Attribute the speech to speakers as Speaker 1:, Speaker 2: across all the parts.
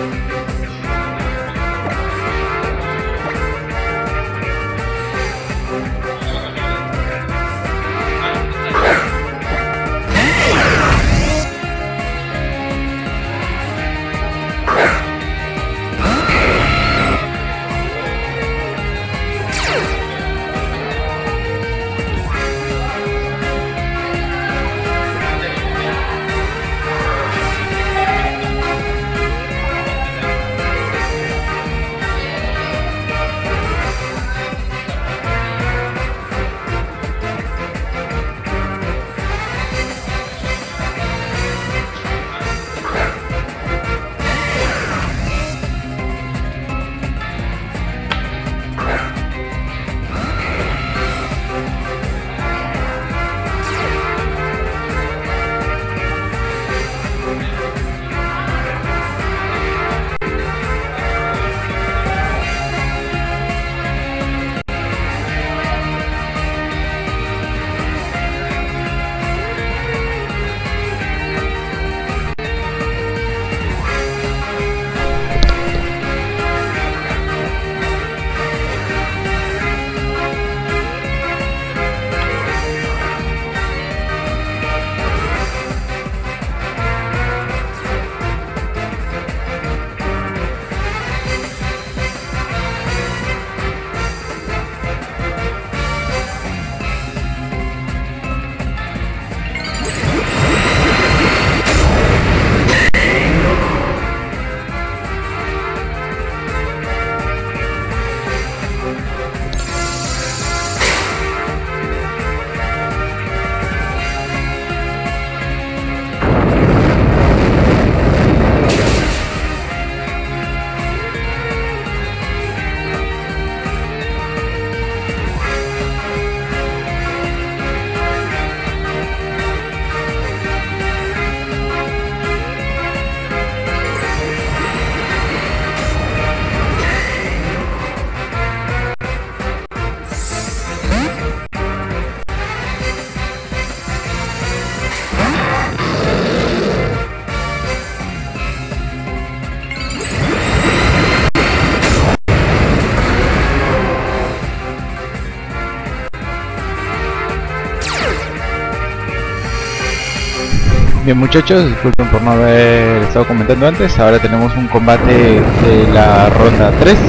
Speaker 1: Bien muchachos, disculpen por no haber estado comentando antes. Ahora tenemos un combate de la ronda 3.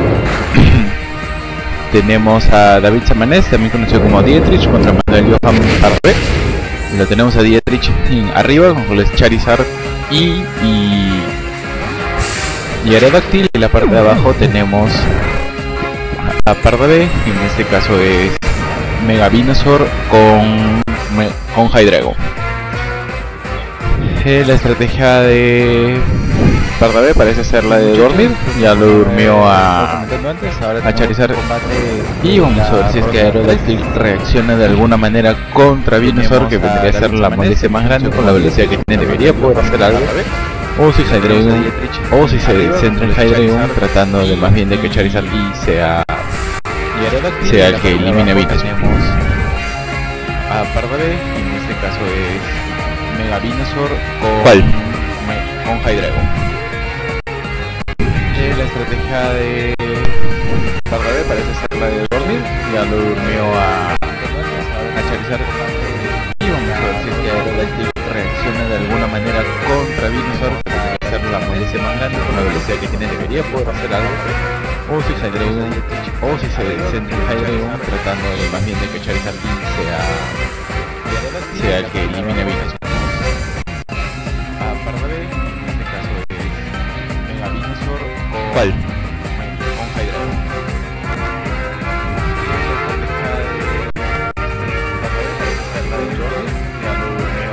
Speaker 1: Tenemos a David Samanés, también conocido como Dietrich, contra Manuel Johan Parvé. Lo tenemos a Dietrich arriba con los Charizard y Aerodactyl. En la parte de abajo tenemos a Parvé, en este caso es Mega Venusaur con Hydreigon. La estrategia de Pardavé parece ser la de dormir. Ya lo durmió a Charizard. Y vamos a ver si es que Aerodactyl reacciona de alguna manera contra Venusaur, que vendría a ser la molestia más grande. Con la velocidad que tiene debería poder hacer algo. O si Hydreigon, o si se centra en Hydreigon, tratando de más bien de que Charizard sea el que elimine a Venusaur. A Pardavé, en este caso es Mega Venusaur con Hydreigon. La estrategia de Pardavé parece ser la de dormir. Ya lo durmió a Charizard. Y vamos a ver si es que Aerodactyl reacciona de alguna manera contra Venusaur, que va a ser la molestia más grande. Con la velocidad que tiene debería poder hacer algo. O si Hydreigon, o si se centra en Hydreigon, tratando de más bien de que Charizard sea el que elimine a Venusaur. En este caso es Mega Venusaur con Hydreigon. Ya lo durmió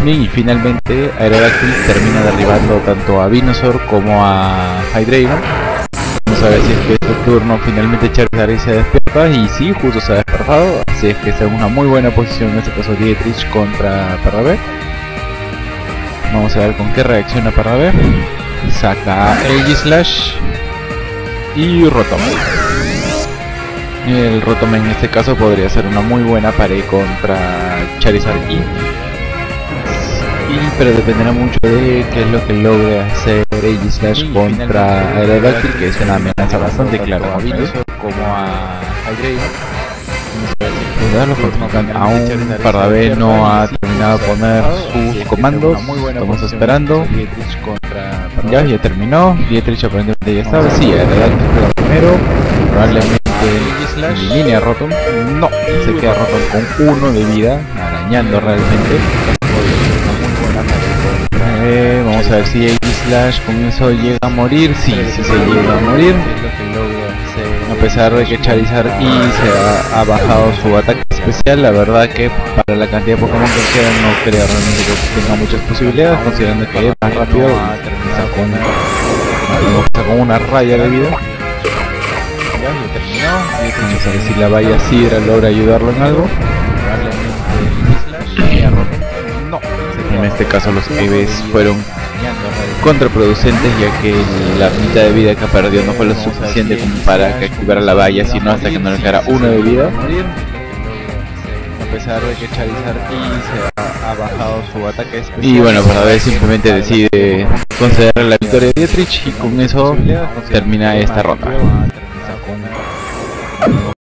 Speaker 1: Bien, y finalmente Aerodactyl termina derribando tanto a Venusaur como a Hydreigon. Vamos a ver si es que este turno finalmente Charizard se despierta, y sí, justo se ha despertado, así es que está en una muy buena posición en este caso Dietrich contra Parravé. Vamos a ver con qué reacciona Parravé. Saca Aegislash y Rotom. El Rotom en este caso podría ser una muy buena pared contra Charizard pero dependerá mucho de qué es lo que logre hacer Aegislash contra Aerodactyl, que es una amenaza bastante clara a Venusaur como a Hydreigon. Aún Parravé no ha terminado de poner sus comandos, estamos esperando. Ya terminó, Dietrich aparentemente ya estaba, sí, Aerodactyl queda primero, probablemente elimina a Rotom, no, se queda Rotom con 1 de vida, arañando realmente. Vamos a ver si Aegislash con eso llega a morir, sí se llega a morir. A pesar de que Charizard se ha bajado su ataque especial, la verdad que para la cantidad de Pokémon que quedan no creo realmente que tenga muchas posibilidades, considerando que es más rápido y con una raya de vida. Vamos a ver si la valla Sidra logra ayudarlo en algo. En este caso los EVs fueron contraproducentes, ya que la mitad de vida que perdió no fue lo suficiente como para que activara la valla, sino hasta que no le quedara 1 de vida. A pesar de que Charizard se ha bajado su ataque especial, y bueno, Parravé simplemente decide considerar la victoria de Dietrich, y con eso termina esta ronda.